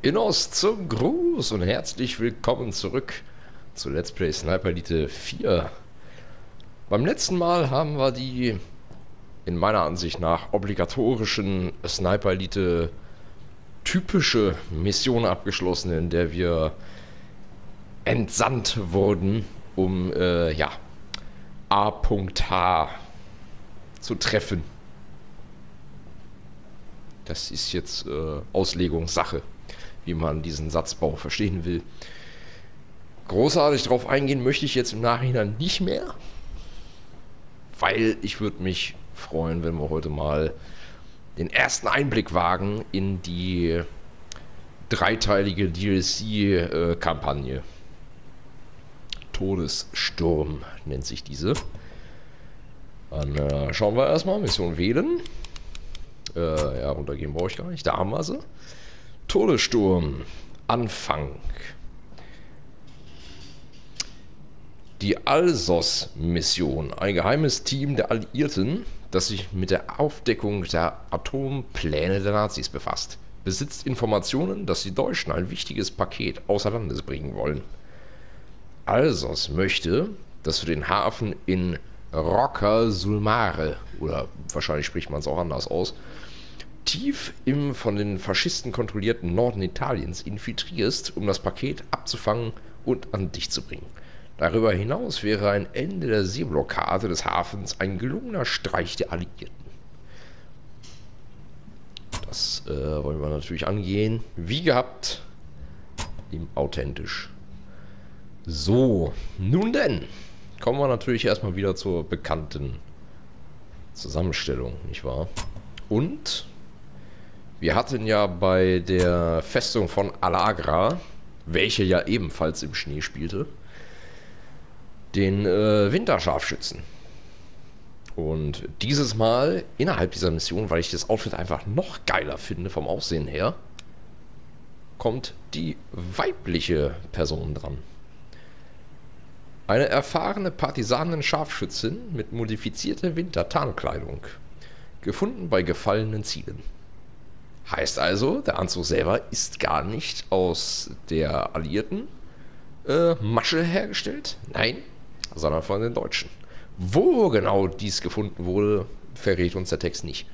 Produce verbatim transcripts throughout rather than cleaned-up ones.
Innos zum Gruß und herzlich willkommen zurück zu Let's Play Sniper Elite vier. Beim letzten Mal haben wir die, in meiner Ansicht nach, obligatorischen Sniper Elite typische Mission abgeschlossen, in der wir entsandt wurden, um, äh, ja, A H zu treffen. Das ist jetzt äh, Auslegungssache, wie man diesen Satzbau verstehen will. Großartig drauf eingehen möchte ich jetzt im Nachhinein nicht mehr, weil ich würde mich freuen, wenn wir heute mal den ersten Einblick wagen in die dreiteilige D L C-Kampagne. Todessturm nennt sich diese. Dann äh, schauen wir erstmal, Mission wählen. Äh, ja, runtergehen brauche ich gar nicht. Da haben wir sie. Todessturm. Anfang. Die Alsos-Mission. Ein geheimes Team der Alliierten, das sich mit der Aufdeckung der Atompläne der Nazis befasst, besitzt Informationen, dass die Deutschen ein wichtiges Paket außer Landes bringen wollen. Alsos möchte, dass für den Hafen in Rocca sul Mare, oder wahrscheinlich spricht man es auch anders aus, tief im von den Faschisten kontrollierten Norden Italiens infiltrierst, um das Paket abzufangen und an dich zu bringen. Darüber hinaus wäre ein Ende der Seeblockade des Hafens ein gelungener Streich der Alliierten. Das äh, wollen wir natürlich angehen. Wie gehabt, im authentisch. So, nun denn, kommen wir natürlich erstmal wieder zur bekannten Zusammenstellung, nicht wahr? Und wir hatten ja bei der Festung von Allagra, welche ja ebenfalls im Schnee spielte, den äh, Winterscharfschützen. Und dieses Mal innerhalb dieser Mission, weil ich das Outfit einfach noch geiler finde vom Aussehen her, kommt die weibliche Person dran. Eine erfahrene Partisanen-Scharfschützin mit modifizierter Wintertarnkleidung, gefunden bei gefallenen Zielen. Heißt also, der Anzug selber ist gar nicht aus der alliierten äh, Masche hergestellt, nein, sondern von den Deutschen. Wo genau dies gefunden wurde, verrät uns der Text nicht.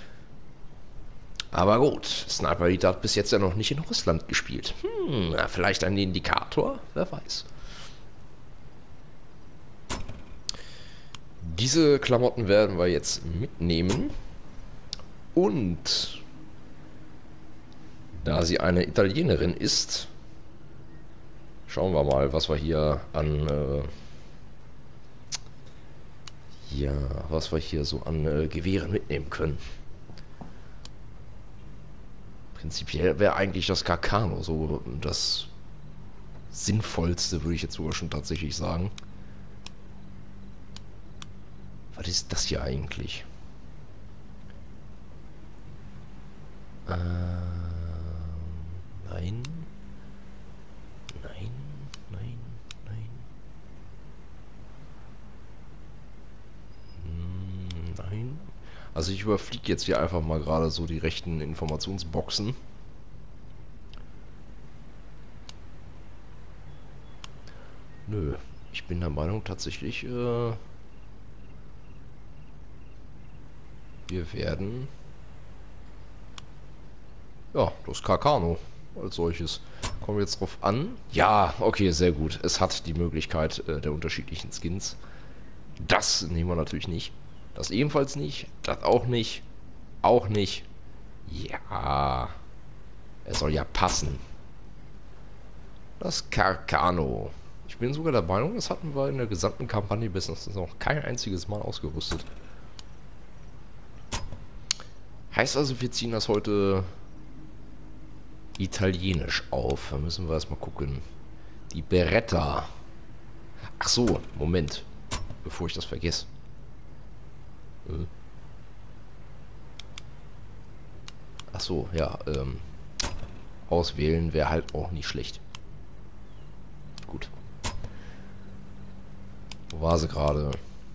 Aber gut, Sniper Elite hat bis jetzt ja noch nicht in Russland gespielt. Hm, vielleicht ein Indikator, wer weiß. Diese Klamotten werden wir jetzt mitnehmen. Und da sie eine Italienerin ist, schauen wir mal, was wir hier an äh, ja, was wir hier so an äh, Gewehren mitnehmen können. Prinzipiell wäre eigentlich das Carcano so das sinnvollste, würde ich jetzt sogar schon tatsächlich sagen. Was ist das hier eigentlich? Äh, nein. Nein, nein, nein. Hm, nein. Also ich überfliege jetzt hier einfach mal gerade so die rechten Informationsboxen. Nö, ich bin der Meinung tatsächlich, äh, wir werden... Ja, das Carcano als solches. Kommen wir jetzt drauf an? Ja, okay, sehr gut. Es hat die Möglichkeit äh, der unterschiedlichen Skins. Das nehmen wir natürlich nicht. Das ebenfalls nicht. Das auch nicht. Auch nicht. Ja. Es soll ja passen. Das Carcano. Ich bin sogar der Meinung, das hatten wir in der gesamten Kampagne bis noch kein einziges Mal ausgerüstet. Heißt also, wir ziehen das heute italienisch auf. Da müssen wir erstmal gucken. Die Beretta. Ach so, Moment. Bevor ich das vergesse. Äh. Ach so, ja. Ähm, auswählen wäre halt auch nicht schlecht. Gut. Wo war sie gerade?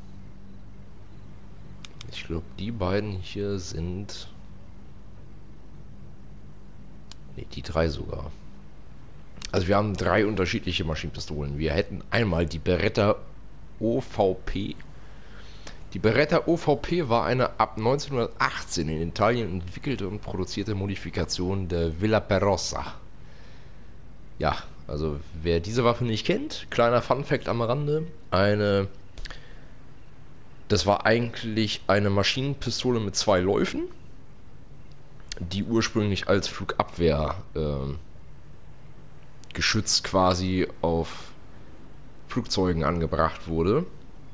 Ich glaube, die beiden hier sind... Nee, Ne, die drei sogar. Also wir haben drei unterschiedliche Maschinenpistolen. Wir hätten einmal die Beretta O V P. Die Beretta O V P war eine ab neunzehnhundertachtzehn in Italien entwickelte und produzierte Modifikation der Villa Perosa. Ja, also wer diese Waffe nicht kennt, kleiner Funfact am Rande, eine, das war eigentlich eine Maschinenpistole mit zwei Läufen, die ursprünglich als Flugabwehr äh, geschützt quasi auf Flugzeugen angebracht wurde.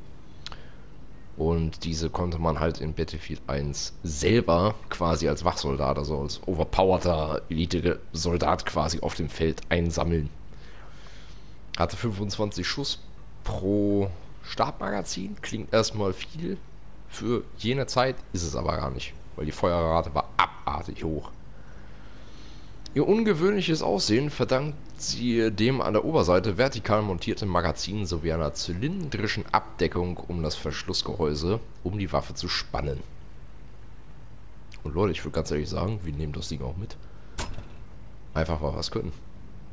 Und diese konnte man halt in Battlefield eins selber quasi als Wachsoldat, also als overpowerter Elite-Soldat quasi auf dem Feld einsammeln. Hatte fünfundzwanzig Schuss pro Stabmagazin. Klingt erstmal viel. Für jene Zeit ist es aber gar nicht, weil die Feuerrate war abartig hoch. Ihr ungewöhnliches Aussehen verdankt sie dem an der Oberseite vertikal montierten Magazin sowie einer zylindrischen Abdeckung um das Verschlussgehäuse, um die Waffe zu spannen. Und Leute, ich würde ganz ehrlich sagen, wir nehmen das Ding auch mit. Einfach mal was können.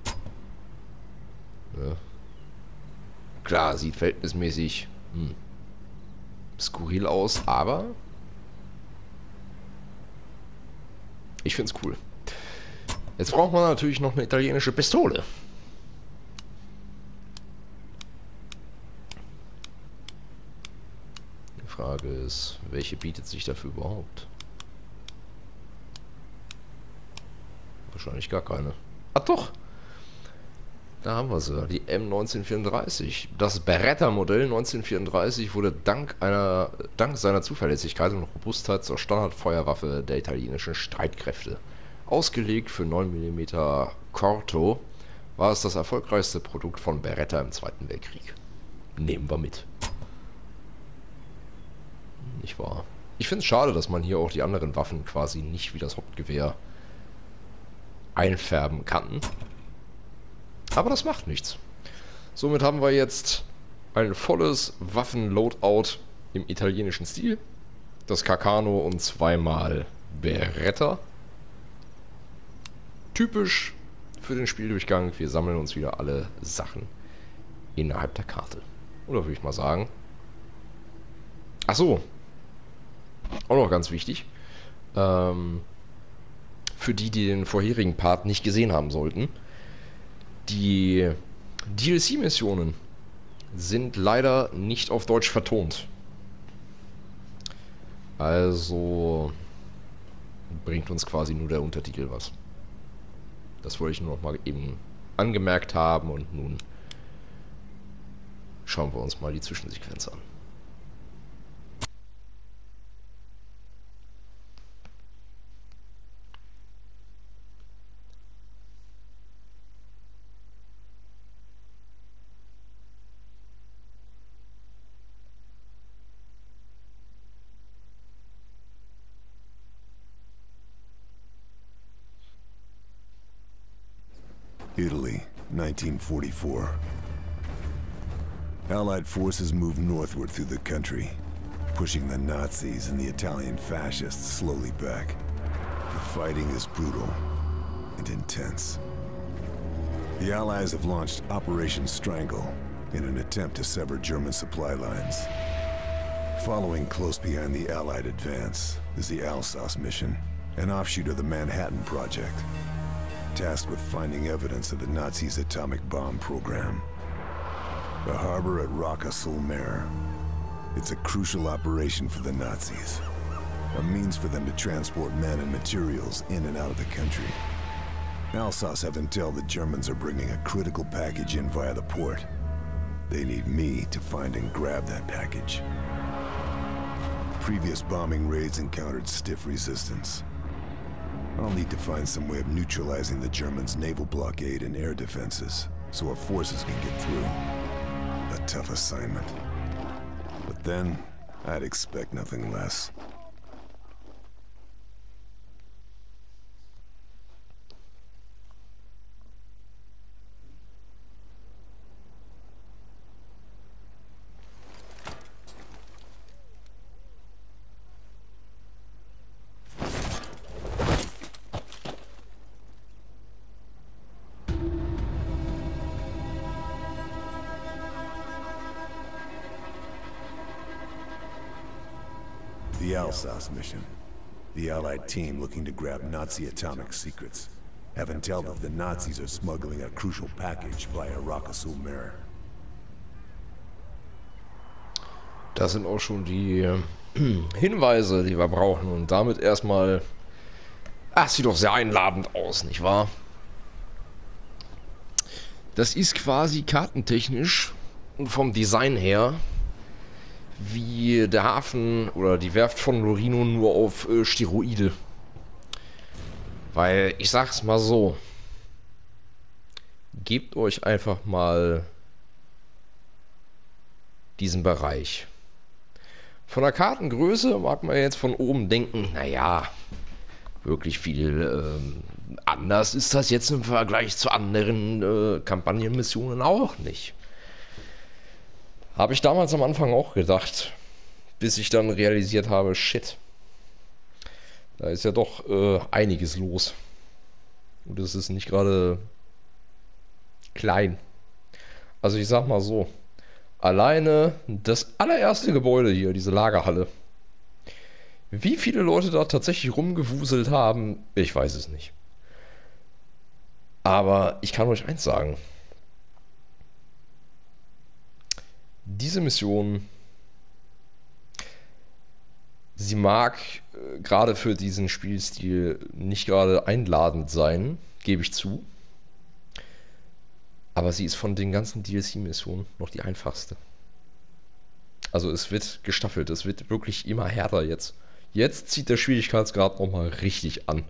Ja. Klar, sieht verhältnismäßig hm, skurril aus, aber ich finde es cool. Jetzt braucht man natürlich noch eine italienische Pistole. Die Frage ist, welche bietet sich dafür überhaupt? Wahrscheinlich gar keine. Ah doch! Da haben wir sie, die M neunzehnhundertvierunddreißig. Das Beretta-Modell neunzehnhundertvierunddreißig wurde dank, einer, dank seiner Zuverlässigkeit und Robustheit zur Standardfeuerwaffe der italienischen Streitkräfte. Ausgelegt für neun Millimeter Corto, war es das erfolgreichste Produkt von Beretta im Zweiten Weltkrieg. Nehmen wir mit. Nicht wahr? Ich finde es schade, dass man hier auch die anderen Waffen quasi nicht wie das Hauptgewehr einfärben kann. Aber das macht nichts. Somit haben wir jetzt ein volles Waffen-Loadout im italienischen Stil. Das Carcano und zweimal Beretta. Typisch für den Spieldurchgang. Wir sammeln uns wieder alle Sachen innerhalb der Karte. Oder würde ich mal sagen. Ach so. Auch noch ganz wichtig. Ähm, für die, die den vorherigen Part nicht gesehen haben sollten. Die D L C-Missionen sind leider nicht auf Deutsch vertont. Also bringt uns quasi nur der Untertitel was. Das wollte ich nur noch mal eben angemerkt haben und nun schauen wir uns mal die Zwischensequenz an. Italy, nineteen forty-four. Allied forces moved northward through the country, pushing the Nazis and the Italian fascists slowly back. The fighting is brutal and intense. The Allies have launched Operation Strangle in an attempt to sever German supply lines. Following close behind the Allied advance is the Alsace mission, an offshoot of the Manhattan Project, tasked with finding evidence of the Nazis' atomic bomb program. The harbor at Rocca sul Mare. It's a crucial operation for the Nazis. A means for them to transport men and materials in and out of the country. Alsace have intel the Germans are bringing a critical package in via the port. They need me to find and grab that package. Previous bombing raids encountered stiff resistance. I'll need to find some way of neutralizing the Germans' naval blockade and air defenses, so our forces can get through. A tough assignment. But then, I'd expect nothing less. Alsos mission. The Allied team looking to grab Nazi atomic secrets. Have intel that the Nazis are smuggling a crucial package via Rakasul Mirror. Das sind auch schon die äh, Hinweise, die wir brauchen. Und damit erstmal... Ach, sieht doch sehr einladend aus, nicht wahr? Das ist quasi kartentechnisch und vom Design her wie der Hafen oder die Werft von Lorino nur auf äh, Steroide. Weil, ich sag's mal so, gebt euch einfach mal diesen Bereich. Von der Kartengröße mag man jetzt von oben denken, naja, wirklich viel ähm, anders ist das jetzt im Vergleich zu anderen äh, Kampagnenmissionen auch nicht. Habe ich damals am Anfang auch gedacht, bis ich dann realisiert habe, shit, da ist ja doch äh, einiges los. Und es ist nicht gerade klein. Also ich sag mal so, alleine das allererste Gebäude hier, diese Lagerhalle. Wie viele Leute da tatsächlich rumgewuselt haben, ich weiß es nicht. Aber ich kann euch eins sagen. Diese Mission, sie mag äh, gerade für diesen Spielstil nicht gerade einladend sein, gebe ich zu. Aber sie ist von den ganzen D L C-Missionen noch die einfachste. Also es wird gestaffelt, es wird wirklich immer härter jetzt. Jetzt zieht der Schwierigkeitsgrad nochmal richtig an.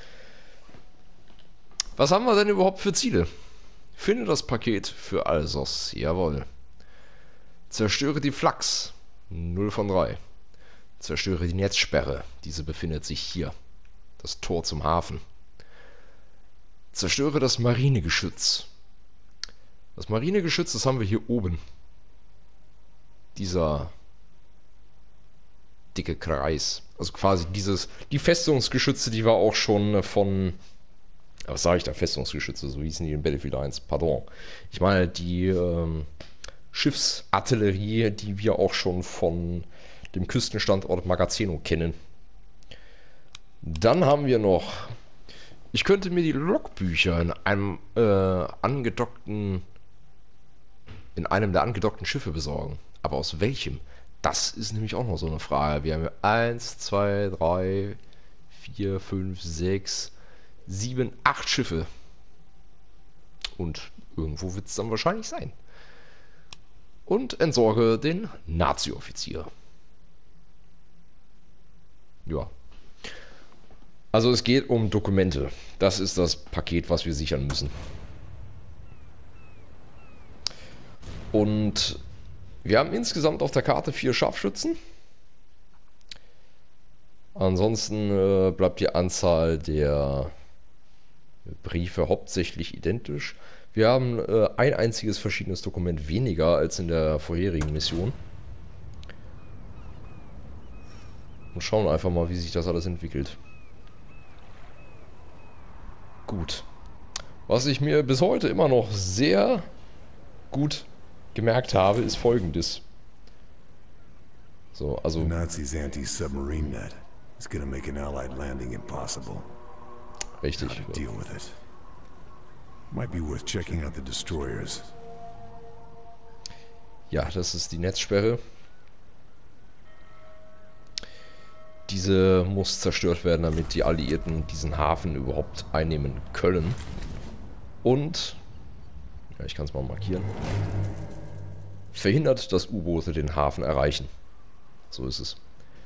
Was haben wir denn überhaupt für Ziele? Finde das Paket für Alsos, jawohl. Zerstöre die Flachs, null von drei. Zerstöre die Netzsperre, diese befindet sich hier. Das Tor zum Hafen. Zerstöre das Marinegeschütz. Das Marinegeschütz, das haben wir hier oben. Dieser dicke Kreis. Also quasi dieses, die Festungsgeschütze, die wir auch schon von, was sage ich da, Festungsgeschütze, so hießen die in Battlefield eins, pardon. Ich meine, die ähm, Schiffsartillerie, die wir auch schon von dem Küstenstandort Magazeno kennen. Dann haben wir noch, ich könnte mir die Logbücher in einem äh, angedockten, in einem der angedockten Schiffe besorgen. Aber aus welchem? Das ist nämlich auch noch so eine Frage. Wir haben hier eins, zwei, drei, vier, fünf, sechs, sieben, acht Schiffe. Und irgendwo wird es dann wahrscheinlich sein. Und entsorge den Nazi-Offizier. Ja. Also es geht um Dokumente. Das ist das Paket, was wir sichern müssen. Und wir haben insgesamt auf der Karte vier Scharfschützen. Ansonsten äh, bleibt die Anzahl der Briefe hauptsächlich identisch. Wir haben äh, ein einziges verschiedenes Dokument weniger als in der vorherigen Mission. Und schauen einfach mal, wie sich das alles entwickelt. Gut. Was ich mir bis heute immer noch sehr gut gemerkt habe, ist Folgendes. So, also... The Nazis' anti-submarine net is gonna make an Allied landing impossible. Richtig. How to deal with it. Might be worth checking out the destroyers. Ja, das ist die Netzsperre. Diese muss zerstört werden, damit die Alliierten diesen Hafen überhaupt einnehmen können. Und, ja, ich kann es mal markieren, verhindert, dass U-Boote den Hafen erreichen. So ist es.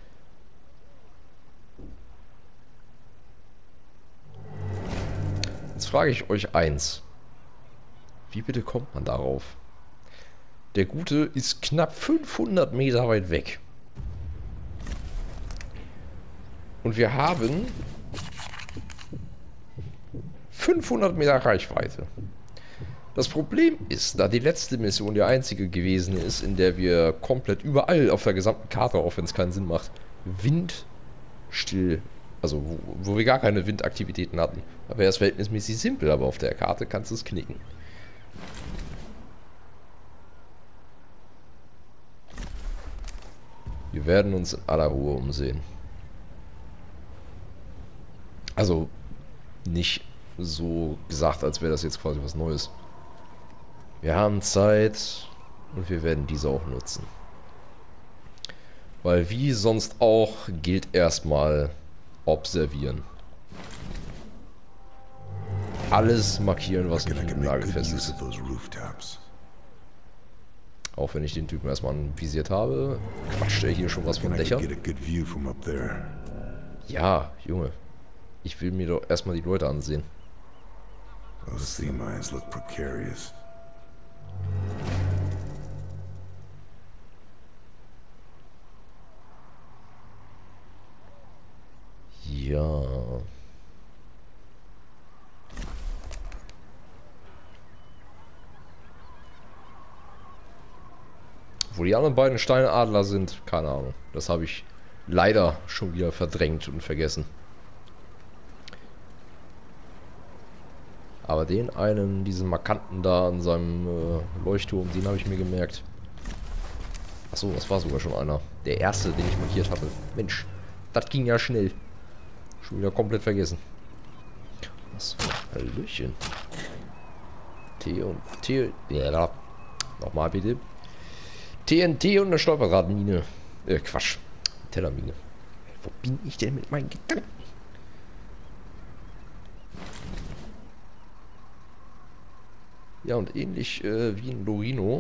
Jetzt frage ich euch eins. Wie bitte kommt man darauf? Der Gute ist knapp fünfhundert Meter weit weg. Und wir haben fünfhundert Meter Reichweite. Das Problem ist, da die letzte Mission die einzige gewesen ist, in der wir komplett überall auf der gesamten Karte, auch wenn es keinen Sinn macht, windstill, also wo, wo wir gar keine Windaktivitäten hatten, da wäre es verhältnismäßig simpel, aber auf der Karte kannst du es knicken. Wir werden uns in aller Ruhe umsehen. Also nicht so gesagt, als wäre das jetzt quasi was Neues. Wir haben Zeit und wir werden diese auch nutzen. Weil wie sonst auch gilt erstmal observieren. Alles markieren, was nicht im Nagelfest ist. Auch wenn ich den Typen erstmal anvisiert habe, quatscht er hier schon was von Dächern. Ja, Junge. Ich will mir doch erstmal die Leute ansehen. Those sea mines look precarious. Ja. Wo die anderen beiden Steinadler sind, keine Ahnung. Das habe ich leider schon wieder verdrängt und vergessen. Aber den einen, diesen markanten da an seinem äh, Leuchtturm, den habe ich mir gemerkt. Achso, das war sogar schon einer. Der erste, den ich markiert hatte. Mensch, das ging ja schnell. Schon wieder komplett vergessen. Was? Hallöchen. T und T. Ja, da. Nochmal bitte. T N T und eine Stolperradmine. Äh, Quatsch. Tellermine. Wo bin ich denn mit meinen Gedanken? Ja, und ähnlich äh, wie in Lorino.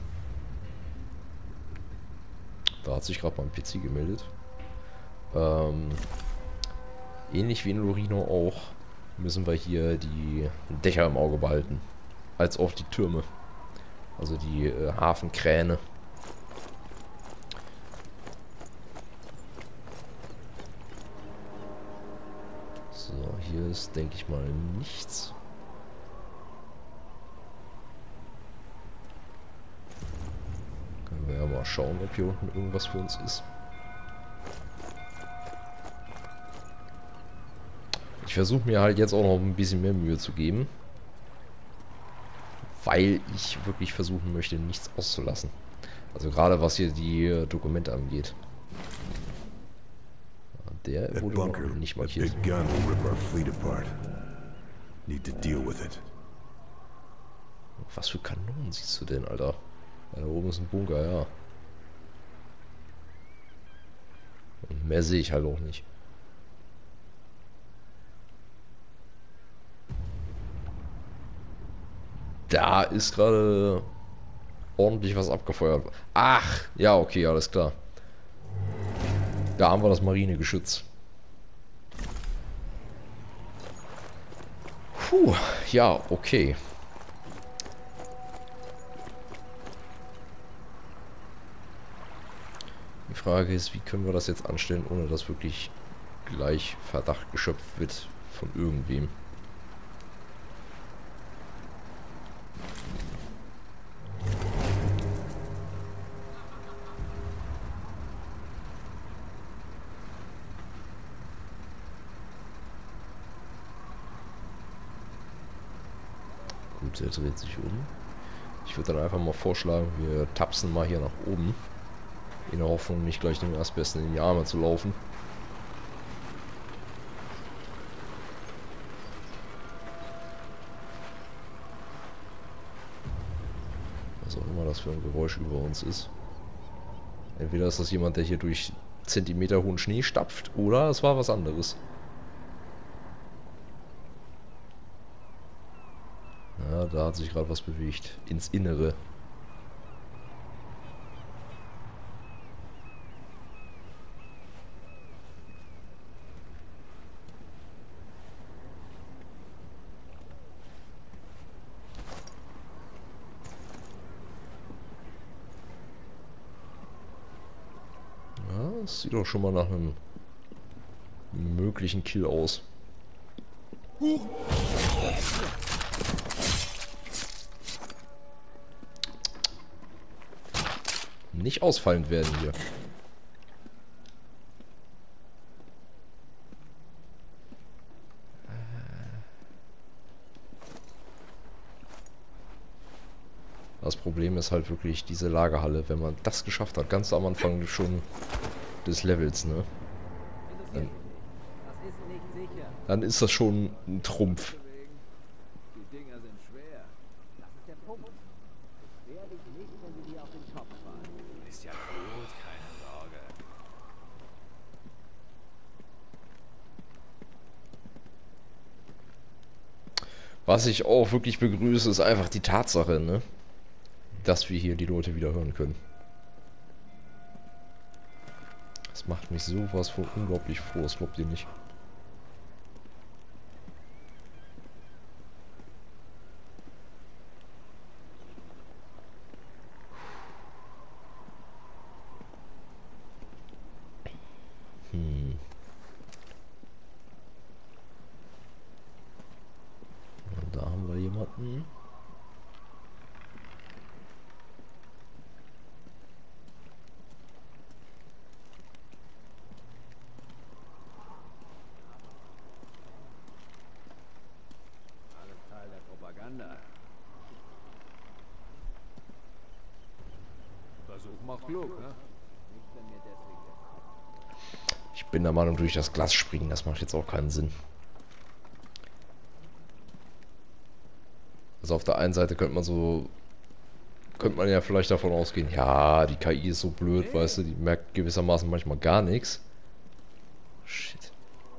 Da hat sich gerade mein P C gemeldet. Ähm, ähnlich wie in Lorino auch müssen wir hier die Dächer im Auge behalten. Als auch die Türme. Also die äh, Hafenkräne. So, hier ist, denke ich mal, nichts. Können wir ja mal schauen, ob hier unten irgendwas für uns ist. Ich versuche mir halt jetzt auch noch ein bisschen mehr Mühe zu geben. Weil ich wirklich versuchen möchte, nichts auszulassen. Also gerade was hier die äh, Dokumente angeht. Der wurde noch nicht markiert. Was für Kanonen siehst du denn, Alter? Ja, da oben ist ein Bunker, ja. Und mehr sehe ich halt auch nicht. Da ist gerade ordentlich was abgefeuert. Ach, ja, okay, alles klar. Da haben wir das Marinegeschütz. Puh, ja, okay. Die Frage ist, wie können wir das jetzt anstellen, ohne dass wirklich gleich Verdacht geschöpft wird von irgendwem. Gut, er dreht sich um. Ich würde dann einfach mal vorschlagen, wir tapsen mal hier nach oben. In der Hoffnung, nicht gleich dem Erstbesten in die Arme zu laufen. Was auch immer das für ein Geräusch über uns ist. Entweder ist das jemand, der hier durch Zentimeter hohen Schnee stapft, oder es war was anderes. Ja, da hat sich gerade was bewegt. Ins Innere. Ja, das sieht doch schon mal nach einem möglichen Kill aus. Nicht ausfallend werden hier. Das Problem ist halt wirklich diese Lagerhalle, wenn man das geschafft hat, ganz am Anfang schon des Levels, ne? Dann, dann ist das schon ein Trumpf. Die Dinger sind schwer. Das ist der Punkt. Werde ich nicht, wenn sie dir auf den Kopf fallen. Ist ja gut, keine Sorge. Was ich auch wirklich begrüße, ist einfach die Tatsache, ne? Dass wir hier die Leute wieder hören können. Das macht mich sowas von unglaublich froh, das glaubt ihr nicht. Hm. Und da haben wir jemanden. Alles Teil der Propaganda. Versuch macht klug, ne? Nicht, wenn mir deswegen der Kopf. Ich bin der Meinung, durch das Glas springen, das macht jetzt auch keinen Sinn. Also auf der einen Seite könnte man so, könnte man ja vielleicht davon ausgehen, ja, die K I ist so blöd, weißt du, die merkt gewissermaßen manchmal gar nichts. Shit.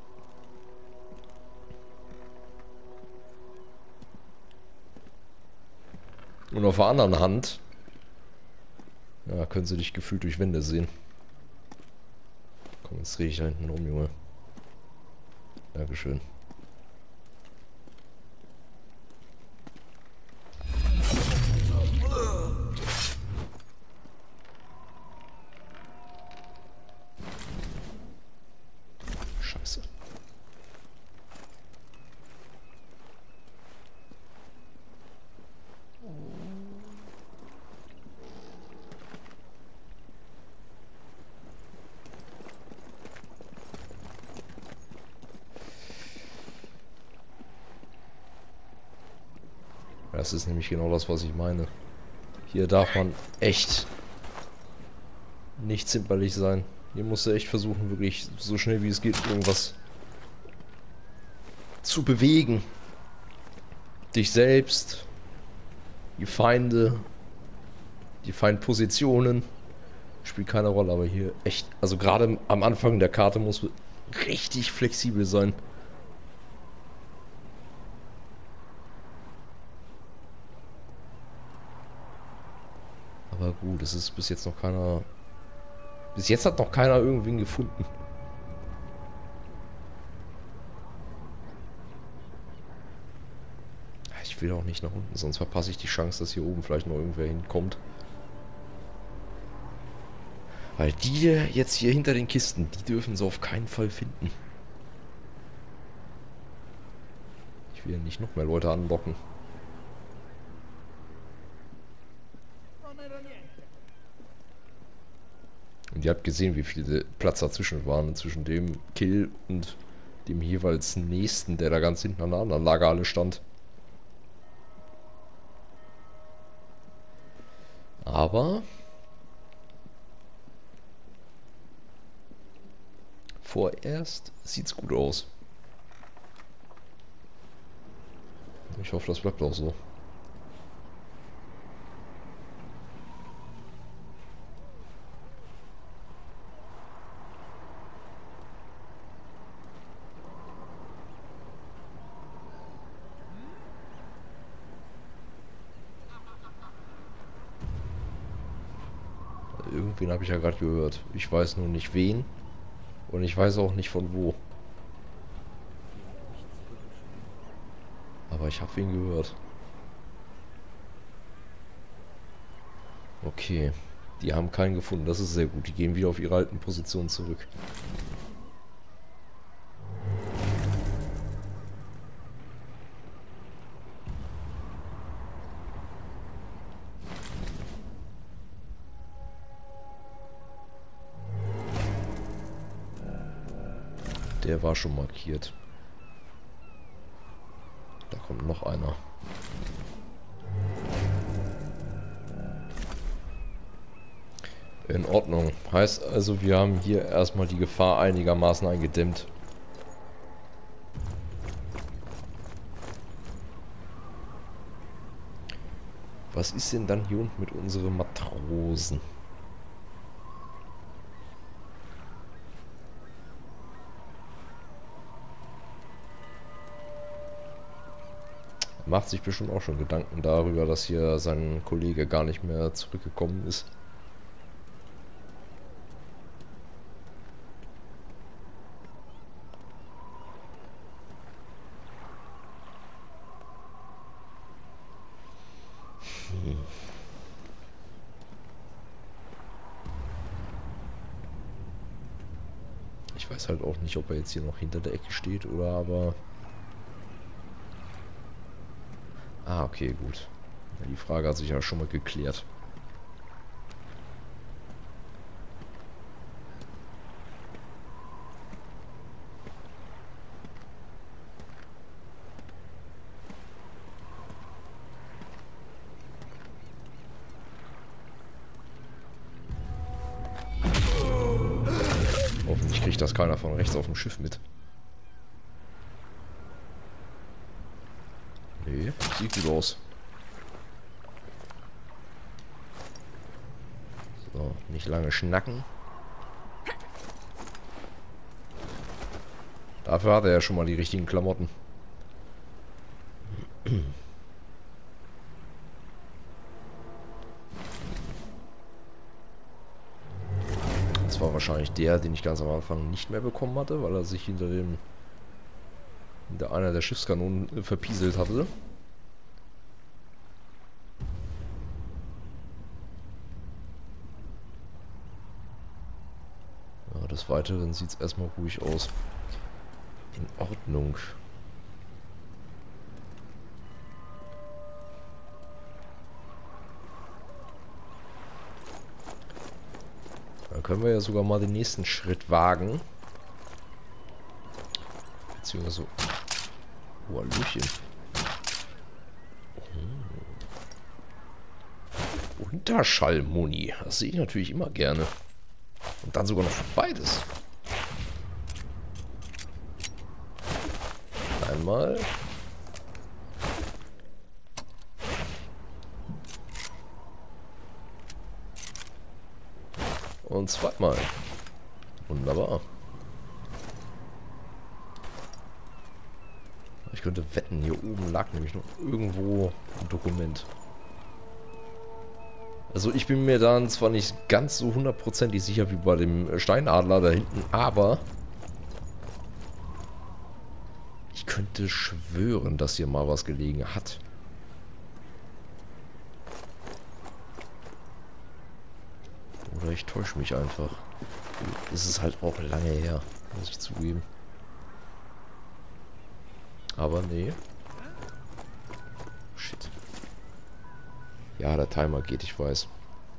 Und auf der anderen Hand, ja, können sie dich gefühlt durch Wände sehen. Komm, jetzt drehe ich da hinten rum, Junge. Dankeschön. Scheiße. Das ist nämlich genau das, was ich meine. Hier darf man echt nicht zimperlich sein. Hier musst du echt versuchen, wirklich so schnell wie es geht, irgendwas zu bewegen. Dich selbst, die Feinde, die Feindpositionen, spielt keine Rolle, aber hier echt, also gerade am Anfang der Karte muss man richtig flexibel sein. Aber gut, es ist bis jetzt noch keiner... Bis jetzt hat noch keiner irgendwen gefunden. Ich will auch nicht nach unten, sonst verpasse ich die Chance, dass hier oben vielleicht noch irgendwer hinkommt. Weil die jetzt hier hinter den Kisten, die dürfen sie auf keinen Fall finden. Ich will ja nicht noch mehr Leute anlocken. Und ihr habt gesehen, wie viel Platz dazwischen waren, zwischen dem Kill und dem jeweils nächsten, der da ganz hinten an der anderen Lagerhalle stand. Aber vorerst sieht's gut aus. Ich hoffe, das bleibt auch so. Irgendwen habe ich ja gerade gehört. Ich weiß nur nicht wen. Und ich weiß auch nicht von wo. Aber ich habe wen gehört. Okay. Die haben keinen gefunden. Das ist sehr gut. Die gehen wieder auf ihre alten Positionen zurück. Der war schon markiert. Da kommt noch einer. In Ordnung. Heißt also, wir haben hier erstmal die Gefahr einigermaßen eingedämmt. Was ist denn dann hier unten mit unseren Matrosen? Macht sich bestimmt auch schon Gedanken darüber, dass hier sein Kollege gar nicht mehr zurückgekommen ist. Hm. Ich weiß halt auch nicht, ob er jetzt hier noch hinter der Ecke steht oder aber... Ah, okay, gut. Die Frage hat sich ja schon mal geklärt. Hoffentlich kriegt das keiner von rechts auf dem Schiff mit. Nee, sieht gut aus. So, nicht lange schnacken. Dafür hat er ja schon mal die richtigen Klamotten. Das war wahrscheinlich der, den ich ganz am Anfang nicht mehr bekommen hatte, weil er sich hinter dem hinter einer der Schiffskanonen verpieselt hatte. Ja, des Weiteren sieht es erstmal ruhig aus. In Ordnung. Dann können wir ja sogar mal den nächsten Schritt wagen. Beziehungsweise... Oh, Hallöchen. Oh. Unterschallmuni. Das sehe ich natürlich immer gerne. Und dann sogar noch beides. Einmal. Und zweimal. Wunderbar. Ich könnte wetten, hier oben lag nämlich noch irgendwo ein Dokument. Also ich bin mir dann zwar nicht ganz so hundertprozentig sicher wie bei dem Steinadler da hinten, aber ich könnte schwören, dass hier mal was gelegen hat. Oder ich täusche mich einfach. Es ist halt auch lange her, muss ich zugeben. Aber nee. Shit. Ja, der Timer geht, ich weiß.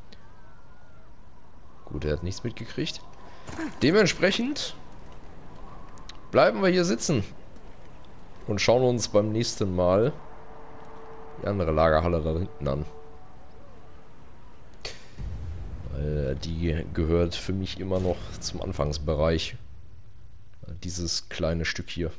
Gut, er hat nichts mitgekriegt. Dementsprechend bleiben wir hier sitzen und schauen uns beim nächsten Mal die andere Lagerhalle da hinten an. Weil die gehört für mich immer noch zum Anfangsbereich. Dieses kleine Stück hier.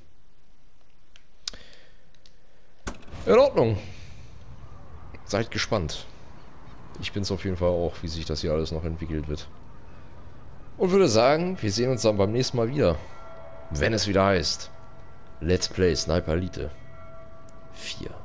In Ordnung. Seid gespannt. Ich bin es auf jeden Fall auch, wie sich das hier alles noch entwickelt wird. Und würde sagen, wir sehen uns dann beim nächsten Mal wieder. Wenn es wieder heißt Let's Play Sniper Elite vier.